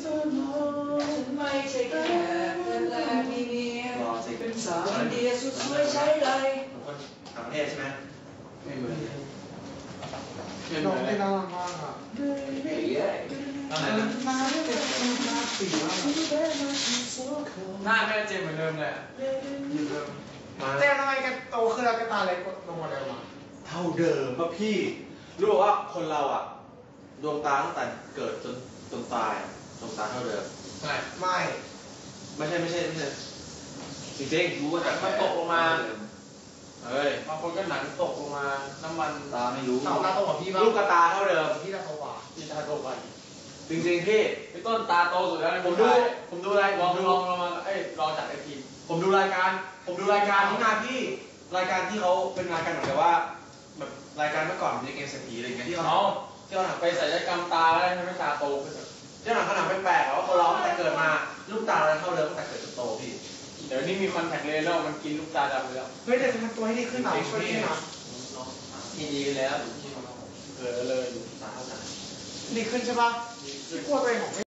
ไม่ใช่แค่เงินและมีเมียเป็นสาวอินเดียสุดสวยใช้ไรคนต่างประเทศใช่ไหมไม่เหมือนน้องที่น่ารักมากอ่ะอะไรนะหน้าสีมากหน้าแม่เจมเหมือนเดิมเลยเจ๊ทำไมกันโตขึ้นแล้วกันตาเล็กลงกว่าเดิมอ่ะเท่าเดิมป่ะพี่รู้ว่าคนเราอ่ะดวงตาตั้งแต่เกิดจนตายดวงตาเท่าเดิมใช่ไม่ใช่จริงๆรู้ว่าแต่มันตกลงมาเฮ้ยบางคนก็หนังตกลงมาน้ำมันตาไม่รู้ตาโตกว่าพี่บ้างลูกกระตาเท่าเดิมพี่ตาโตกว่าพี่ตาโตกว่าจริงๆพี่ต้นตาโตสุดแล้วผมดูอะไรลองมาลองจากไอทีผมดูรายการที่มาพี่รายการที่เขาเป็นรายการเหมือนกับว่าแบบรายการเมื่อก่อนในเกมเศรษฐีอะไรอย่างเงี้ยที่เขาหนังไปศัลยกรรมตาแล้วทำให้ตาโตขึ้นที่หนังขนาดแปลกๆว่าเขาร้องตั้งแต่เกิดมาลูกตาเราเท่าเดิมตั้งแต่เกิดจนโตพี่เดี๋ยวนี้มีคอนแทคเลนส์แล้วมันกินลูกตาดำเลยแล้วเฮ้ยแต่จะทำตัวให้ดีขึ้นหน่อยช่วยพี่นะดีแล้วเลยตาเท่ากันดีขึ้นใช่ปะพี่กลัวตัวเองของ